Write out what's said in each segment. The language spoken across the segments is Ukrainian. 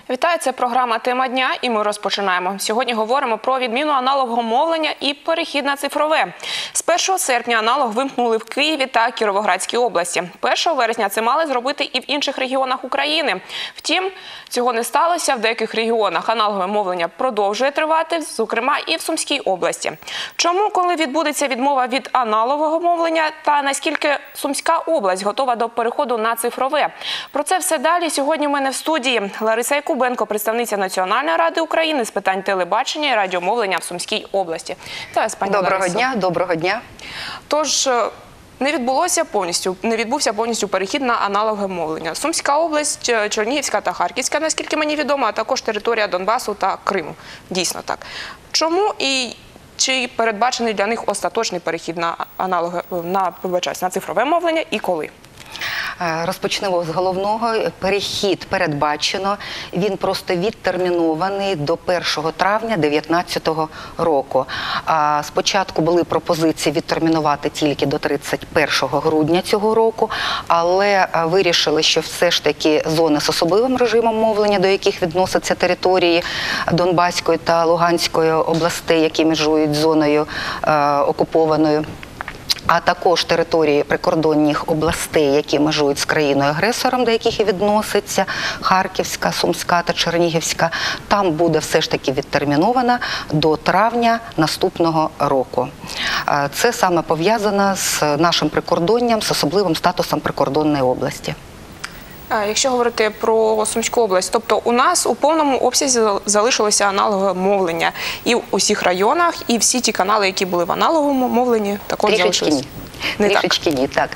Вітаю, це програма «Тема дня» і ми розпочинаємо. Сьогодні говоримо про відміну аналогового мовлення і перехід на цифрове. З 1 серпня аналог вимкнули в Києві та Кіровоградській області. 1 вересня це мали зробити і в інших регіонах України. Втім, цього не сталося. В деяких регіонах аналогове мовлення продовжує тривати, зокрема і в Сумській області. Чому, коли відбудеться відмова від аналогового мовлення та наскільки Сумська область готова до переходу на цифрове? Про це все далі. Сьогодні в мене в студії Лариса Якубенко, представниця Національної ради України з питань телебачення і радіомовлення в Сумській області. Доброго дня. Тож, не відбувся повністю перехід на аналогове мовлення. Сумська область, Чернігівська та Харківська, наскільки мені відомо, а також територія Донбасу та Криму. Дійсно так. Чому і чи передбачений для них остаточний перехід на цифрове мовлення і коли? Розпочнемо з головного. Перехід передбачено, він просто відтермінований до 1 травня 2019 року. Спочатку були пропозиції відтермінувати тільки до 31 грудня цього року, але вирішили, що все ж таки зони з особливим режимом мовлення, до яких відносяться території Донбаської та Луганської областей, які межують з зоною окупованою, а також території прикордонних областей, які межують з країною-агресором, до яких і відноситься Харківська, Сумська та Чернігівська, там буде все ж таки відтермінована до травня наступного року. Це саме пов'язано з нашим прикордонням, з особливим статусом прикордонної області. Якщо говорити про Сумську область, тобто у нас у повному обсязі залишилося аналогове мовлення і в усіх районах, і всі ті канали, які були в аналоговому мовленні, також залишилися? Трішечки ні, так.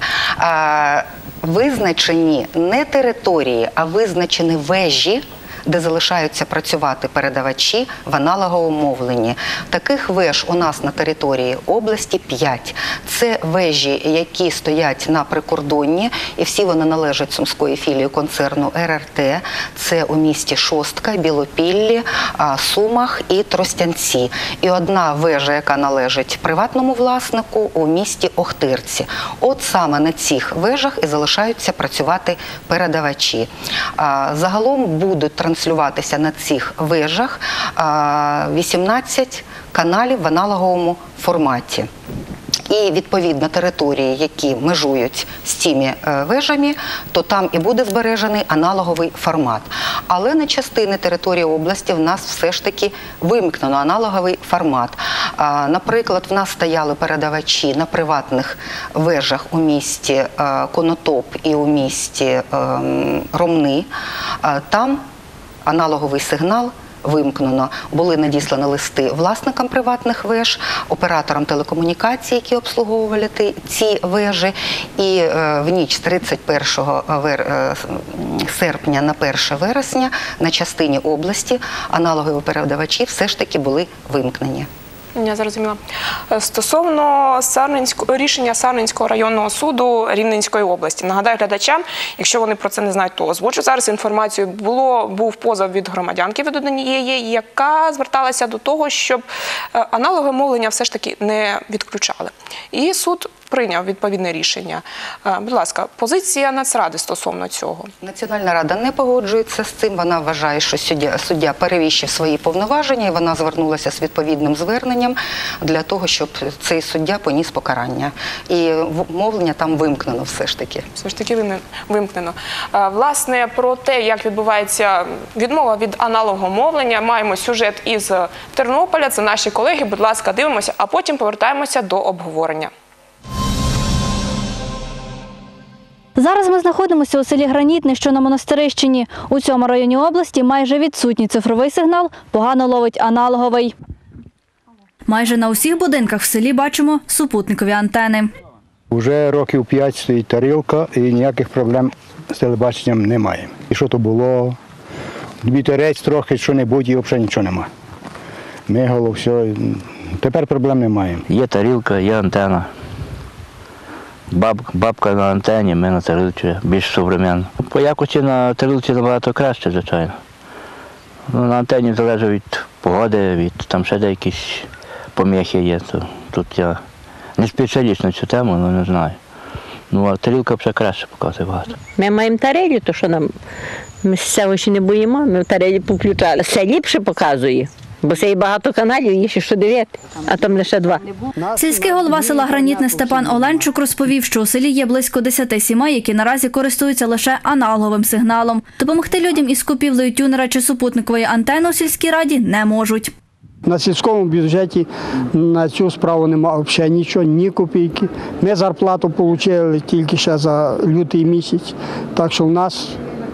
Визначені не території, а визначені вежі, де залишаються працювати передавачі в аналоговому мовленні. Таких веж у нас на території області 5. Це вежі, які стоять на прикордонні, і всі вони належать Сумської філії концерну РРТ. Це у місті Шостка, Білопіллі, Сумах і Тростянці. І одна вежа, яка належить приватному власнику, у місті Охтирці. От саме на цих вежах і залишаються працювати передавачі. Загалом будуть транслюватися на цих вежах 18 каналів в аналоговому форматі. І, відповідно, території, які межують з цими вежами, то там і буде збережений аналоговий формат. Але на частини території області в нас все ж таки вимкнено аналоговий формат. Наприклад, в нас стояли передавачі на приватних вежах у місті Конотоп і у місті Ромни. Там аналоговий сигнал вимкнено. Були надіслані листи власникам приватних веж, операторам телекомунікацій, які обслуговували ці вежі. І в ніч з 31 серпня на 1 вересня на частині області аналогові передавачі все ж таки були вимкнені. Я зрозуміла. Стосовно рішення Сарненського районного суду Рівненської області. Нагадаю глядачам, якщо вони про це не знають, то озвучу зараз інформацію. Був позов від громадянки від однієї, яка зверталася до того, щоб аналогове мовлення все ж таки не відключали. І суд прийняв відповідне рішення. Будь ласка, позиція Нацради стосовно цього? Національна рада не погоджується з цим. Вона вважає, що суддя перевищив свої повноваження, і вона звернулася з відповідним зверненням для того, щоб цей суддя поніс покарання. І мовлення там вимкнено все ж таки. Все ж таки вимкнено. Власне, про те, як відбувається відмова від аналогового мовлення, маємо сюжет із Тернополя. Це наші колеги. Будь ласка, дивимося, а потім повертаємося до обговорення. Зараз ми знаходимося у селі Гранітне, що на Монастирищині. У цьому районі області майже відсутній цифровий сигнал, погано ловить аналоговий. Майже на усіх будинках в селі бачимо супутникові антени. Уже років 5 стоїть тарілка і ніяких проблем з телебаченням немає. І що то було, вітерець трохи, що-небудь, і взагалі нічого немає. Мигало, все, тепер проблем немає. Є тарілка, є антена. Бабка на антені, ми на тарілці, більш сучасно. По якості на тарілці набагато краще, звичайно. На антені залежить від погоди, там ще деякі поміхи є. Тут я не спеціаліст на цю тему, але не знаю. Ну, а тарілка вже краще показує багато. Ми маємо тарелі, то що нам, ми цього ще не боїмо, ми в тарелі включали. Все ліпше показує, бо це і багато каналів, є ще що дивити, а там лише 2. Сільський голова села Гранітне Степан Оленчук розповів, що у селі є близько 10 сімей, які наразі користуються лише аналоговим сигналом. Допомогти людям із купівлею тюнера чи супутникової антени у сільській раді не можуть. На сільському бюджеті на цю справу немає взагалі нічого, ні копійки. Ми зарплату отримали тільки ще за лютий місяць, так що в нас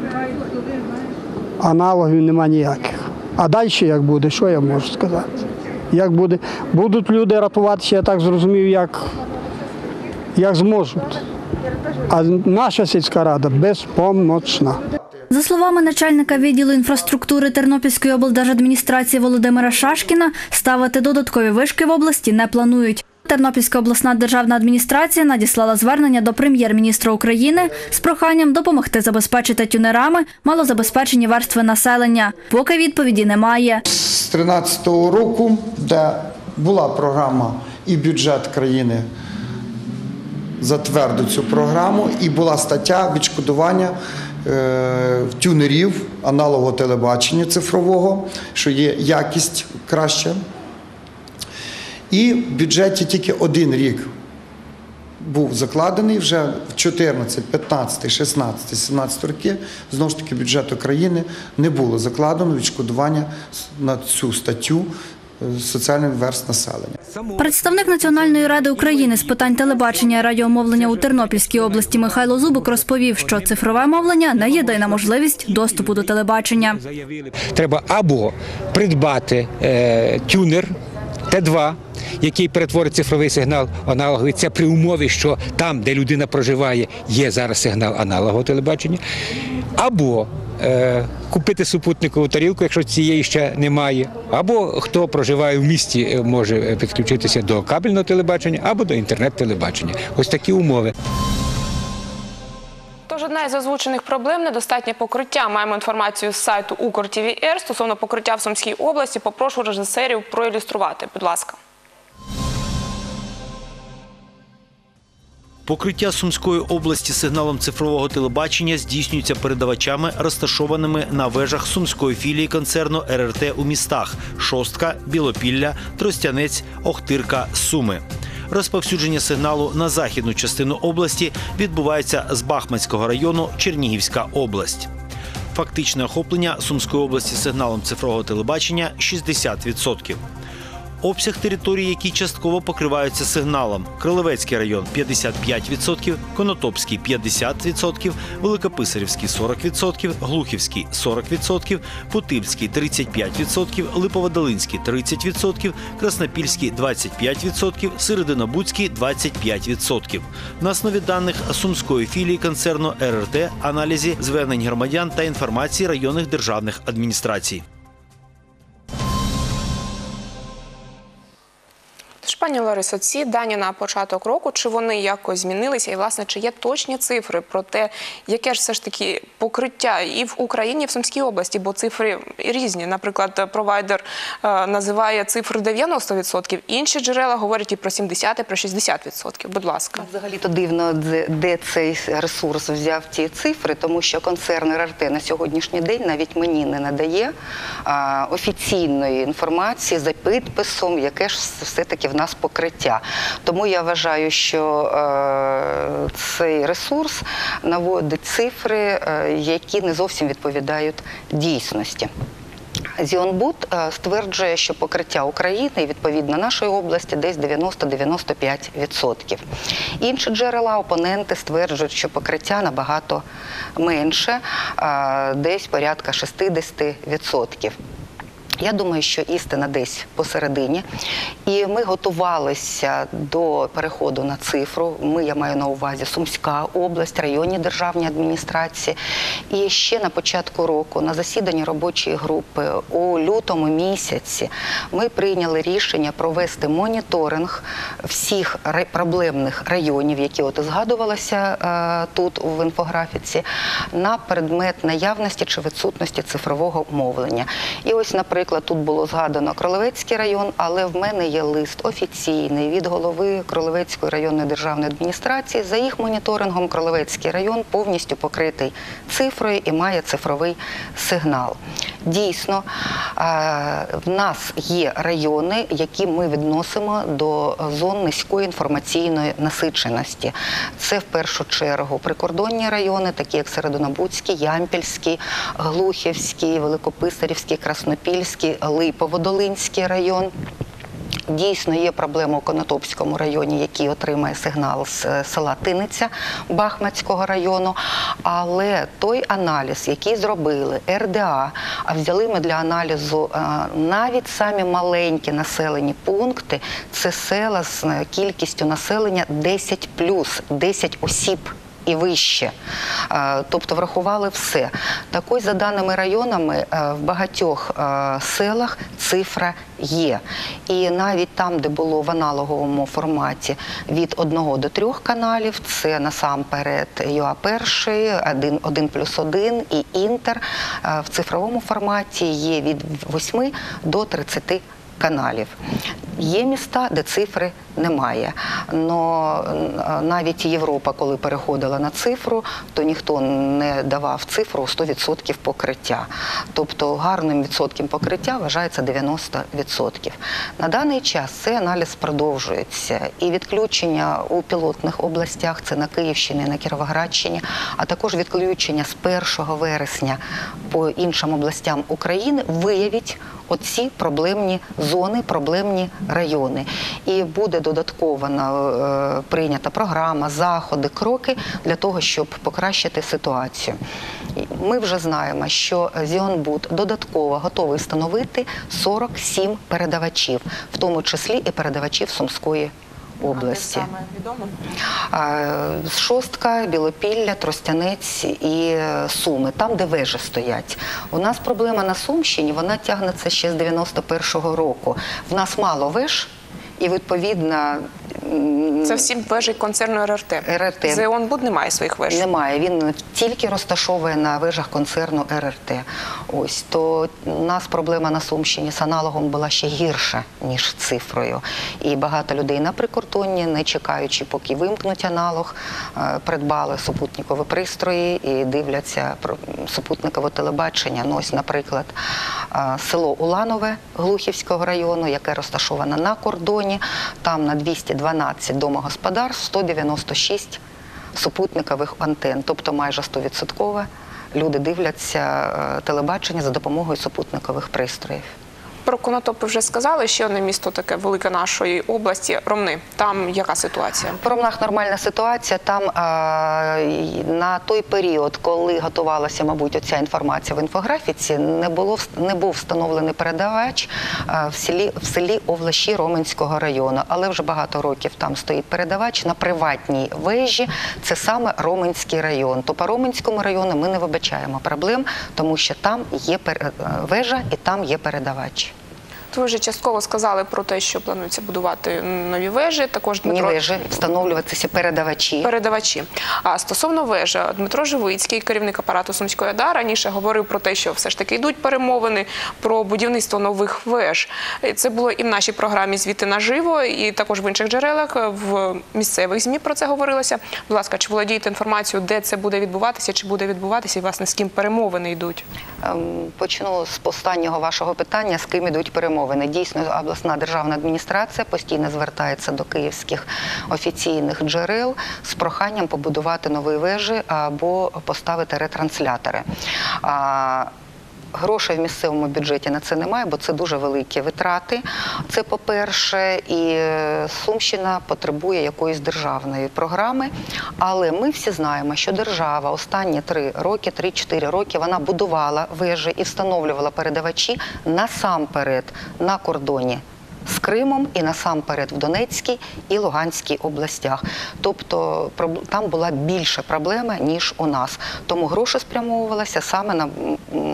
аналогів немає ніяких. А далі як буде, що я можу сказати? Як буде? Будуть люди рятуватися, я так зрозумів, як зможуть. А наша сільська рада безпомощна. За словами начальника відділу інфраструктури Тернопільської облдержадміністрації Володимира Шашкіна, ставити додаткові вишки в області не планують. Тернопільська обласна державна адміністрація надіслала звернення до прем'єр-міністра України з проханням допомогти забезпечити тюнерами малозабезпечені верстви населення. Поки відповіді немає. З 2013 року, де була програма і бюджет країни затвердив цю програму, і була стаття відшкодування тюнерів аналогового телебачення цифрового, що є якість краща. І в бюджеті тільки один рік був закладений, вже в 14, 15, 16, 17 роки, знову ж таки, бюджету країни не було закладено відшкодування на цю статтю соціальних верств населення. Представник Національної ради України з питань телебачення і радіомовлення у Тернопільській області Михайло Зубик розповів, що цифрове мовлення – не єдина можливість доступу до телебачення. Треба або придбати тюнер Т2, який перетворить цифровий сигнал аналоговий. Це при умові, що там, де людина проживає, є зараз сигнал аналогового телебачення. Або купити супутникову тарілку, якщо цієї ще немає. Або хто проживає в місті, може підключитися до кабельного телебачення або до інтернет-телебачення. Ось такі умови. Тож одна із озвучених проблем – недостатнє покриття. Маємо інформацію з сайту Укр-ТВ-Р стосовно покриття в Сумській області. Попрошу режисерів проілюструвати. Будь ласка. Покриття Сумської області сигналом цифрового телебачення здійснюється передавачами, розташованими на вежах Сумської філії концерну РРТ у містах Шостка, Білопілля, Тростянець, Охтирка, Суми. Розповсюдження сигналу на західну частину області відбувається з Бахмацького району, Чернігівська область. Фактичне охоплення Сумської області сигналом цифрового телебачення – 60%. Обсяг території, які частково покриваються сигналом: Кролевецький район – 55%, Конотопський – 50%, Великописарівський – 40%, Глухівський – 40%, Путильський – 35%, Липоводолинський – 30%, Краснопільський – 25%, Серединобудський – 25%. На основі даних Сумської філії концерну РРТ, аналізі звернень громадян та інформації районних державних адміністрацій. Пані Ларисо, ці дані на початок року, чи вони якось змінилися? І, власне, чи є точні цифри про те, яке ж все ж таки покриття і в Україні, і в Сумській області? Бо цифри різні. Наприклад, провайдер називає цифри 90%, інші джерела говорять і про 70%, і про 60%. Будь ласка. Взагалі-то дивно, де цей ресурс взяв ці цифри, тому що концерн РРТ на сьогоднішній день навіть мені не надає офіційної інформації за підписом, яке ж все-таки в нас покриття. Тому я вважаю, що цей ресурс наводить цифри, які не зовсім відповідають дійсності. Зіонбуд стверджує, що покриття України і, відповідно, нашої області десь 90-95%. Інші джерела, опоненти стверджують, що покриття набагато менше, десь порядка 60%. Я думаю, що істина десь посередині. І ми готувалися до переходу на цифру. Я маю на увазі Сумська область, районні державні адміністрації. І ще на початку року на засіданні робочої групи у лютому місяці ми прийняли рішення провести моніторинг всіх проблемних районів, які от згадувалися тут в інфографіці, на предмет наявності чи відсутності цифрового мовлення. І ось, наприклад, наприклад, тут було згадано Кролевецький район, але в мене є лист офіційний від голови Кролевецької районної державної адміністрації. За їх моніторингом Кролевецький район повністю покритий цифрою і має цифровий сигнал. Дійсно, в нас є райони, які ми відносимо до зон низької інформаційної насиченості. Це в першу чергу прикордонні райони, такі як Середонобудський, Ямпільський, Глухівський, Великописарівський, Краснопільський, Липово-Долинський район. Дійсно, є проблема у Конотопському районі, який отримає сигнал з села Тиниця Бахмацького району. Але той аналіз, який зробили РДА, а взяли ми для аналізу навіть самі маленькі населені пункти, це села з кількістю населення 10+, 10 осіб і вище. Тобто врахували все. Так ось, за даними районами, в багатьох селах цифра є. І навіть там, де було в аналоговому форматі від 1 до 3 каналів, це насамперед ЮА-1, 1+1 і Інтер, в цифровому форматі є від 8 до 30 каналів. Є міста, де цифри немає. Но навіть Європа, коли переходила на цифру, то ніхто не давав цифру 100% покриття. Тобто гарним відсотком покриття вважається 90%. На даний час цей аналіз продовжується. І відключення у пілотних областях, це на Київщині, на Кіровоградщині, а також відключення з 1 вересня по іншим областям України виявить оці проблемні зони, проблемні райони. І буде додатково прийнята програма, заходи, кроки для того, щоб покращити ситуацію. Ми вже знаємо, що Зіонбуд додатково готовий встановити 47 передавачів, в тому числі і передавачів Сумської області. Саме відомо? Шостка, Білопілля, Тростянець і Суми, там, де вежі стоять. У нас проблема на Сумщині, вона тягнеться ще з 91-го року. В нас мало веж, і відповідно... Це всі вежі концерну РРТ. Зіонбуд не має своїх веж? Немає, він тільки розташовує на вежах концерну РРТ. Ось, то у нас проблема на Сумщині з аналогом була ще гірша, ніж цифрою. І багато людей на прикордонні, не чекаючи, поки вимкнуть аналог, придбали супутникові пристрої і дивляться супутникове телебачення. Ну, ось, наприклад, село Уланове Глухівського району, яке розташоване на кордоні, там на 212 домогосподарств 196 супутникових антен, тобто майже 100% люди дивляться телебачення за допомогою супутникових пристроїв. Про Конотопи вже сказали, ще одне місто таке велике нашої області – Ромни. Там яка ситуація? В Ромнах нормальна ситуація. Там на той період, коли готувалася, мабуть, оця інформація в інфографіці, не був встановлений передавач в селі Овлащі Роменського району. Але вже багато років там стоїть передавач на приватній вежі. Це саме Роменський район. То по Роменському району ми не вибачаємо проблем, тому що там є вежа і там є передавач. Ви вже частково сказали про те, що планується будувати нові вежі. Також Дмитро... Не вежі, встановлюватися передавачі. Передавачі. А стосовно вежі, Дмитро Живицький, керівник апарату Сумської ОДА, раніше говорив про те, що все ж таки йдуть перемовини про будівництво нових веж. Це було і в нашій програмі «Звіти наживо», і також в інших джерелах, в місцевих ЗМІ про це говорилося. Будь ласка, чи володієте інформацією, де це буде відбуватися, чи буде відбуватися, і, власне, з ким перемовини йдуть? Почну з останнього вашого питання, з ким йдуть перемовини. Дійсно, обласна державна адміністрація постійно звертається до київських офіційних джерел з проханням побудувати нові вежі або поставити ретранслятори. Грошей в місцевому бюджеті на це немає, бо це дуже великі витрати. Це по-перше, і Сумщина потребує якоїсь державної програми. Але ми всі знаємо, що держава останні 3-4 роки вона будувала вежі і встановлювала передавачі насамперед на кордоні з Кримом і насамперед в Донецькій і Луганській областях. Тобто там була більша проблема, ніж у нас. Тому гроші спрямовувалися саме на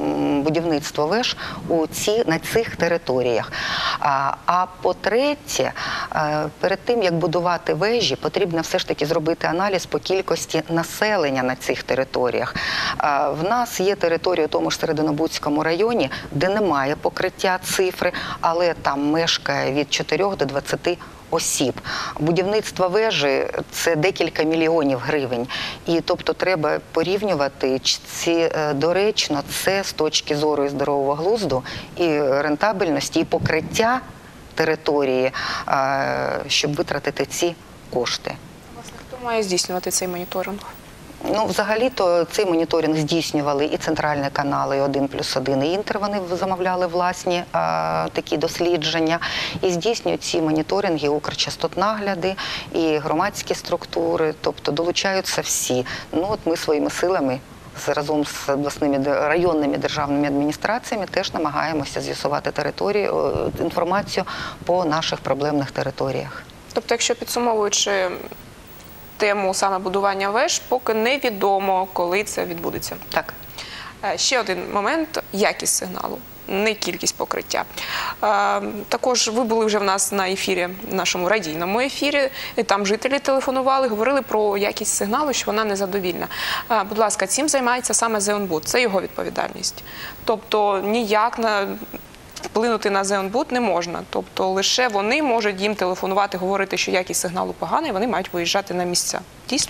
будівництво веж на цих територіях. А по-третє, перед тим, як будувати вежі, потрібно все ж таки зробити аналіз по кількості населення на цих територіях. В нас є територія у тому ж Серединобудському районі, де немає покриття цифри, але там мешкає від 4 до 20 осіб. Будівництво вежі – це декілька мільйонів гривень. І тобто треба порівнювати, чи доречно це з точки зору і здорового глузду, і рентабельності, і покриття території, щоб витратити ці кошти. Власне, хто має здійснювати цей моніторинг? Ну, взагалі-то цей моніторинг здійснювали і центральні канали, і 1+1, і Інтер, вони замовляли власні такі дослідження. І здійснюють ці моніторинги Укрчастотнагляди, і громадські структури, тобто долучаються всі. Ну, от ми своїми силами разом з обласними районними державними адміністраціями теж намагаємося з'ясувати інформацію по наших проблемних територіях. Тобто, якщо підсумовуючи тему саме будування веж, поки невідомо, коли це відбудеться. Так. Ще один момент – якість сигналу, не кількість покриття. Також ви були вже в нас на ефірі, нашому радійному ефірі, і там жителі телефонували, говорили про якість сигналу, що вона незадовільна. Будь ласка, цим займається саме Зеонбуд, це його відповідальність. Тобто ніяк вплинути на Зеонбуд не можна. Тобто лише вони можуть їм телефонувати, говорити, що якість сигналу погана, і вони мають виїжджати на місця. Дійсно?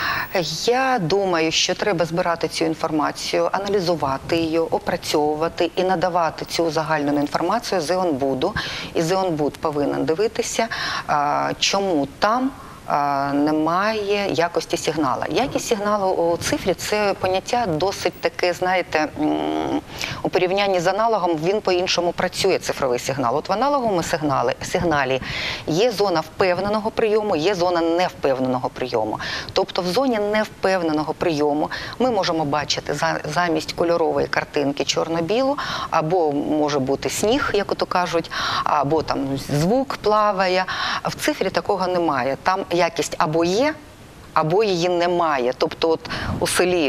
Я думаю, що треба збирати цю інформацію, аналізувати її, опрацьовувати і надавати цю узагальнену інформацію Зеонбуду. І Зеонбуд повинен дивитися, чому там немає якості сигналу. Якість сигналу у цифрі – це поняття досить таке, знаєте, у порівнянні з аналогом він по-іншому працює, цифровий сигнал. От в аналоговому сигналі є зона впевненого прийому, є зона невпевненого прийому. Тобто в зоні невпевненого прийому ми можемо бачити замість кольорової картинки чорно-білу, або може бути сніг, як ото кажуть, або там звук плаває. В цифрі такого немає. Там якість або є, або її немає. Тобто от у селі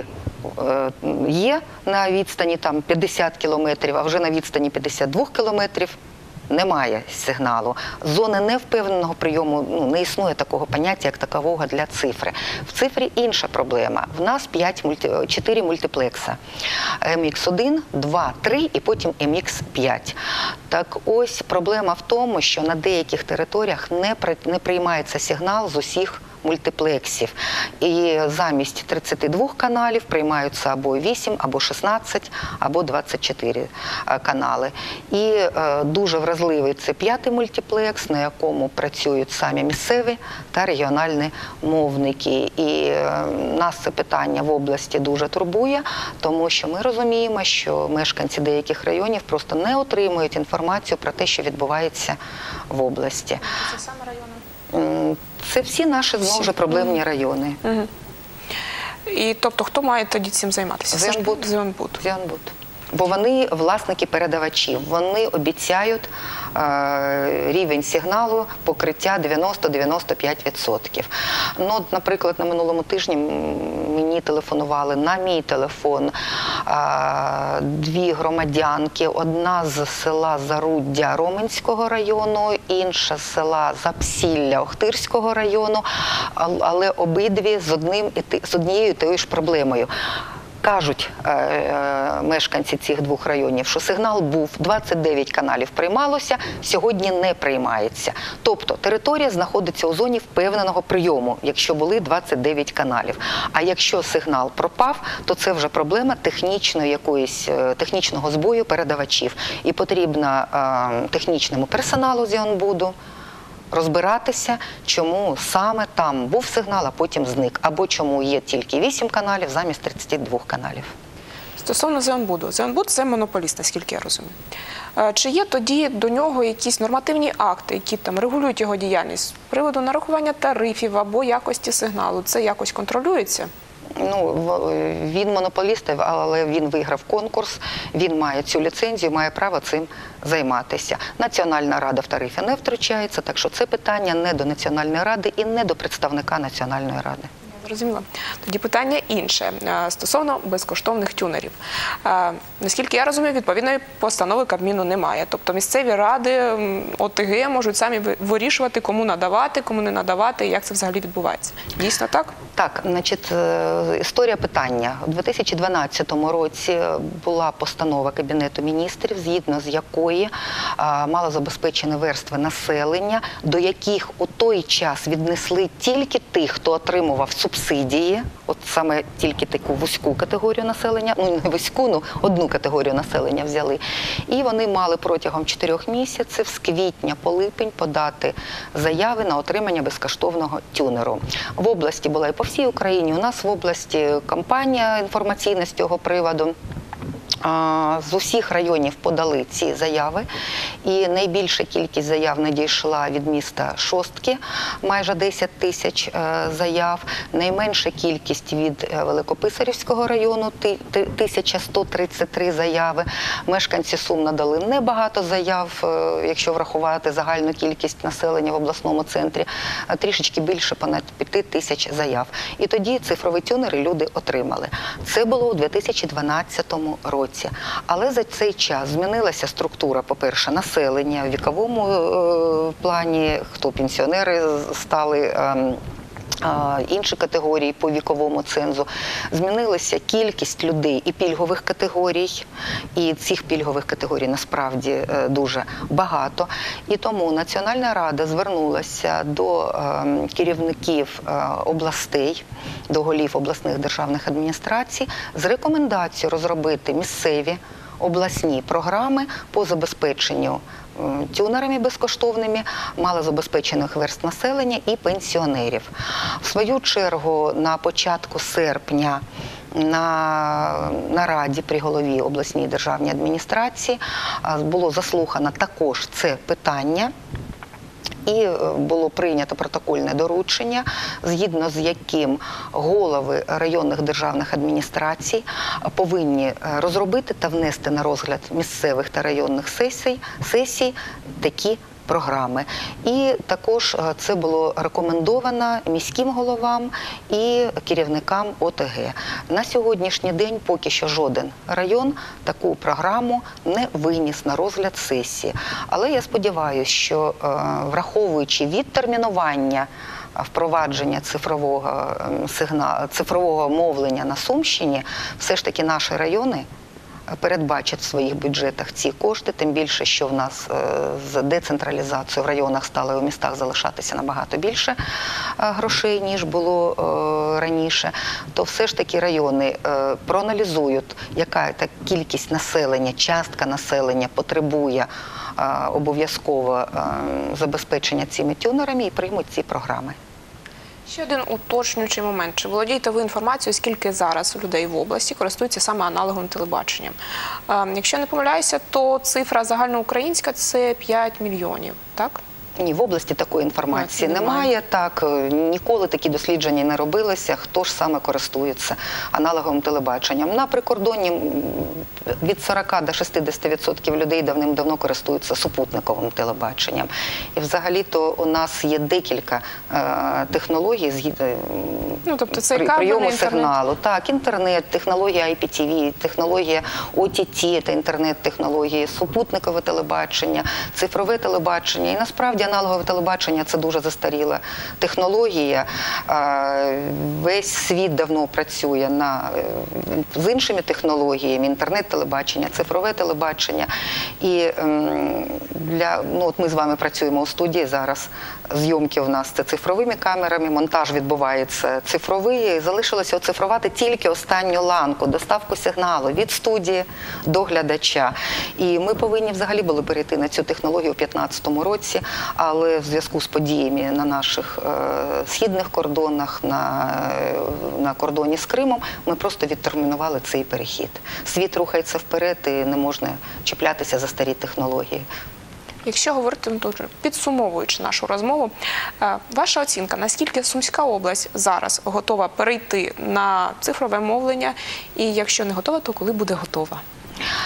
є на відстані там 50 кілометрів, а вже на відстані 52 кілометрів немає сигналу. Зони невпевненого прийому, не існує такого поняття, як такового для цифри. В цифрі інша проблема. В нас 4 мультиплекса. MX1, 2, 3 і потім MX5. Так ось проблема в тому, що на деяких територіях не приймається сигнал з усіх мультиплексів. І замість 32 каналів приймаються або 8, або 16, або 24 канали. І дуже вразливий це 5-й мультиплекс, на якому працюють самі місцеві та регіональні мовники. І нас це питання в області дуже турбує, тому що ми розуміємо, що мешканці деяких районів просто не отримують інформацію про те, що відбувається в області. Це саме райони? Це всі наші, знову ж, проблемні райони. І тобто хто має тоді цим займатися? Зеонбуд. Зеонбуд. Бо вони власники передавачів. Вони обіцяють рівень сигналу покриття 90-95%. Ну, от, наприклад, на минулому тижні мені телефонували на мій телефон 2 громадянки. Одна з села Заруддя Роменського району, інша з села Запсілля Охтирського району, але обидві з однією тою ж проблемою. Кажуть мешканці цих 2 районів, що сигнал був, 29 каналів приймалося, сьогодні не приймається. Тобто територія знаходиться у зоні впевненого прийому, якщо були 29 каналів. А якщо сигнал пропав, то це вже проблема технічного збою передавачів. І потрібно технічному персоналу Зеонбуду розбиратися, чому саме там був сигнал, а потім зник. Або чому є тільки 8 каналів замість 32 каналів. Стосовно Зеонбуду. Зеонбуд – це монополіст, наскільки я розумію. Чи є тоді до нього якісь нормативні акти, які там регулюють його діяльність з приводу нарахування тарифів або якості сигналу? Це якось контролюється? Ну, він монополіст, але він виграв конкурс, він має цю ліцензію, має право цим займатися. Національна рада в тарифі не втручається, так що це питання не до Національної ради і не до представника Національної ради. Зрозуміло. Тоді питання інше стосовно безкоштовних тюнерів. Наскільки я розумію, відповідної постанови Кабміну немає. Тобто місцеві ради, ОТГ можуть самі вирішувати, кому надавати, кому не надавати, як це взагалі відбувається. Дійсно так? Так, значить, історія питання. У 2012 році була постанова Кабінету міністрів, згідно з якої малозабезпечені верстви населення, до яких у той час віднесли тільки тих, хто отримував субсидії, от саме тільки таку вузьку категорію населення, ну не вузьку, ну одну категорію населення взяли. І вони мали протягом 4 місяців з квітня по липень подати заяви на отримання безкоштовного тюнеру. В області була і по всій Україні, у нас в області кампанія інформаційна з цього приводу. З усіх районів подали ці заяви, і найбільша кількість заяв надійшла від міста Шостки, майже 10 тисяч заяв, найменша кількість від Великописарівського району, 1133 заяви. Мешканці Сум надали небагато заяв, якщо врахувати загальну кількість населення в обласному центрі, трішечки більше, понад 5 тисяч заяв. І тоді цифрові тюнери люди отримали. Це було у 2012 році. Але за цей час змінилася структура, по-перше, населення в віковому плані, хто пенсіонери стали, інші категорії по віковому цензу. Змінилася кількість людей і пільгових категорій, і цих пільгових категорій насправді дуже багато. І тому Національна рада звернулася до керівників областей, до голів обласних державних адміністрацій з рекомендацією розробити місцеві обласні програми по забезпеченню тюнерами безкоштовними малозабезпечених верств населення і пенсіонерів. В свою чергу, на початку серпня на нараді при голові обласній державній адміністрації було заслухано також це питання. І було прийнято протокольне доручення, згідно з яким голови районних державних адміністрацій повинні розробити та внести на розгляд місцевих та районних сесій такі програми. І також це було рекомендовано міським головам і керівникам ОТГ. На сьогоднішній день поки що жоден район таку програму не виніс на розгляд сесії. Але я сподіваюся, що враховуючи відтермінування впровадження цифрового мовлення на Сумщині, все ж таки наші райони передбачать в своїх бюджетах ці кошти, тим більше, що в нас з децентралізацією в районах стало у містах залишатися набагато більше грошей, ніж було раніше, то все ж таки райони проаналізують, яка та кількість населення, частка населення потребує обов'язково забезпечення цими тюнерами і приймуть ці програми. Ще один уточнюючий момент. Чи володієте ви інформацією, скільки зараз людей в області користуються саме аналоговим телебаченням? Якщо не помиляюся, то цифра загальноукраїнська – це 5 мільйонів, так? Ні, в області такої інформації немає. Так, ніколи такі дослідження не робилися, хто ж саме користується аналоговим телебаченням. На прикордонні від 40 до 60% людей давним-давно користуються супутниковим телебаченням. І взагалі-то у нас є декілька технологій тобто це прийому сигналу. Так, інтернет, технологія IPTV, технологія OTT, це інтернет-технології, супутникове телебачення, цифрове телебачення. І насправді аналогове телебачення – це дуже застаріла технологія. Весь світ давно працює з іншими технологіями, інтернет-телебачення, цифрове телебачення. І от ми з вами працюємо у студії зараз. Зйомки у нас – це цифровими камерами, монтаж відбувається цифровий. Залишилося оцифрувати тільки останню ланку, доставку сигналу від студії до глядача. І ми повинні взагалі були перейти на цю технологію у 2015 році, але в зв'язку з подіями на наших східних кордонах, на кордоні з Кримом, ми просто відтермінували цей перехід. Світ рухається вперед і не можна чіплятися за старі технології. Якщо говорити, підсумовуючи нашу розмову, ваша оцінка, наскільки Сумська область зараз готова перейти на цифрове мовлення, і якщо не готова, то коли буде готова?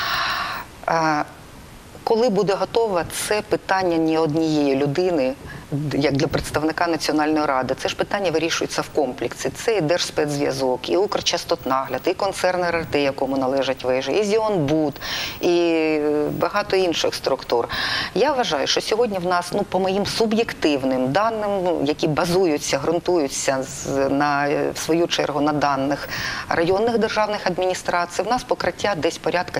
Коли буде готова, це питання не однієї людини, як для представника Національної ради, це ж питання вирішується в комплексі. Це і Держспецзв'язок, і Укрчастотнагляд, і концерн РРТ, якому належать вежі, і Зіонбуд, і багато інших структур. Я вважаю, що сьогодні в нас, по моїм суб'єктивним даним, які базуються, ґрунтуються в свою чергу на даних районних державних адміністрацій, в нас покриття десь порядка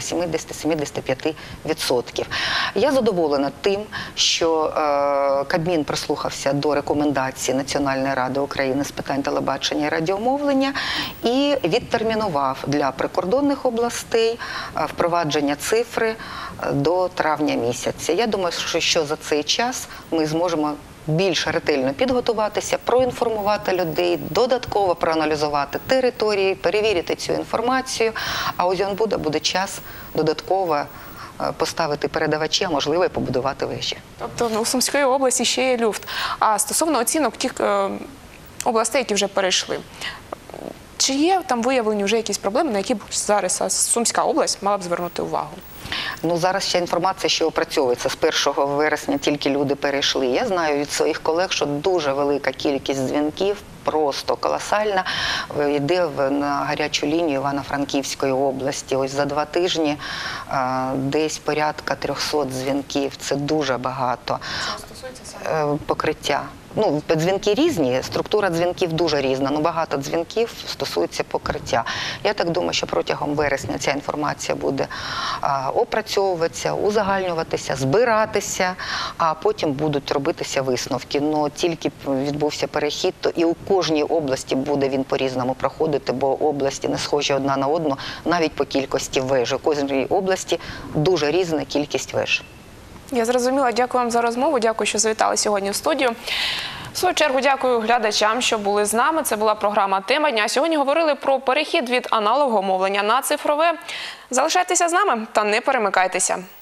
70-75%. Я задоволена тим, що Кабмін прислухався до рекомендацій Національної ради України з питань телебачення і радіомовлення і відтермінував для прикордонних областей впровадження цифри до травня місяця. Я думаю, що за цей час ми зможемо більш ретельно підготуватися, проінформувати людей, додатково проаналізувати території, перевірити цю інформацію, а у Зіонбуда буде час додатково поставити передавачі, а можливо і побудувати вежі. Тобто у Сумської області ще є люфт. А стосовно оцінок тих областей, які вже перейшли, чи є там виявлені вже якісь проблеми, на які б зараз Сумська область мала б звернути увагу? Зараз ще інформація, що опрацьовується. З 1 вересня тільки люди перейшли. Я знаю від своїх колег, що дуже велика кількість дзвінків, просто колосальна, йде на гарячу лінію Івано-Франківської області. Ось за 2 тижні десь порядка 300 дзвінків. Це дуже багато. Що стосується саме? Покриття. Дзвінки різні, структура дзвінків дуже різна, багато дзвінків стосується покриття. Я так думаю, що протягом вересня ця інформація буде опрацьовуватися, узагальнюватися, збиратися, а потім будуть робитися висновки. Тільки відбувся перехід, то і у кожній області буде він по-різному проходити, бо області не схожі одна на одну, навіть по кількості веж. У кожній області дуже різна кількість веж. Я зрозуміла. Дякую вам за розмову. Дякую, що завітали сьогодні в студію. В свою чергу дякую глядачам, що були з нами. Це була програма «Тема дня». Сьогодні говорили про перехід від аналогового мовлення на цифрове. Залишайтеся з нами та не перемикайтеся.